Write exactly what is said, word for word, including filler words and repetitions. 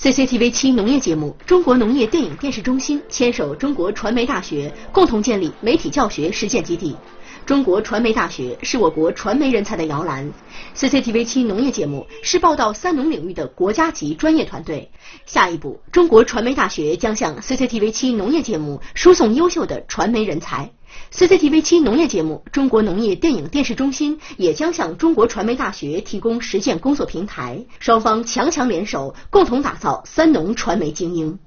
C C T V 七农业节目，中国农业电影电视中心牵手中国传媒大学，共同建立媒体教学实践基地。中国传媒大学是我国传媒人才的摇篮 ，C C T V 七农业节目是报道三农领域的国家级专业团队。下一步，中国传媒大学将向 C C T V 七农业节目输送优秀的传媒人才。C C T V 七农业节目，中国农业电影电视中心也将向中国传媒大学提供实践工作平台，双方强强联手，共同打造三农传媒精英。